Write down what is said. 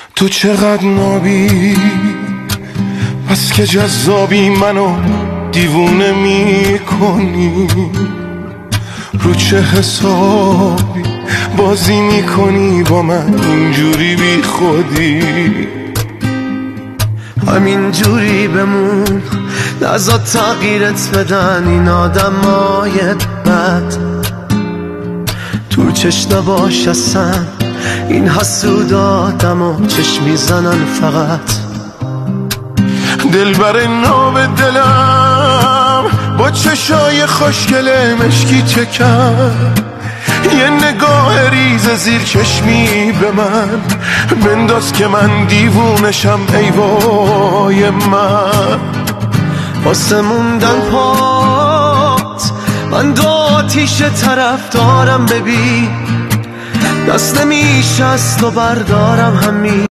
تو چقدر نابی، پس که جذابی، منو دیوونه میکنی. رو چه حسابی بازی میکنی با من اینجوری بی خودی؟ همین جوری بمون، نزاد تغییرت بدن این آدمای بد. تو چش نباش اصلا، این حسود آدم چشم میزنن فقط. دلبر ناب دلم با چشای خوشگل مشکی چکم، یه نگاه ریز زیر چشمی به من بنداز که من دیوونشم. ای وای من واسه موندن پات من دو آتیش طرف دارم. ببین دست نمیشه از تو بردارم همین.